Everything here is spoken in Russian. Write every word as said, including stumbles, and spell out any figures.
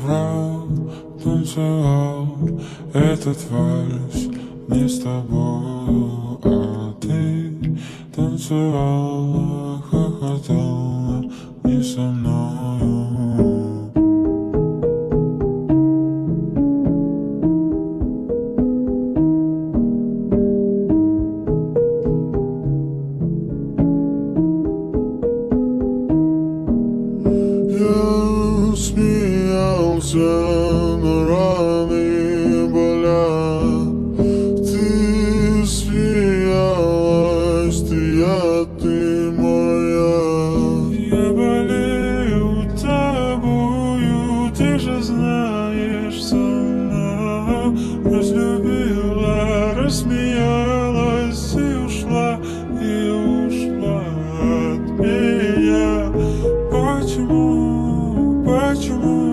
врал, танцевал этот вальс не с тобою, а ты танцевала, хохотала не со мною. Я смеялся, но раны болят. Ты смеялась, ты я, ты моя. Я болею тобою, ты же знаешь сама. Разлюбила, рассмеялась и ушла, и ушла от меня. Почему, почему?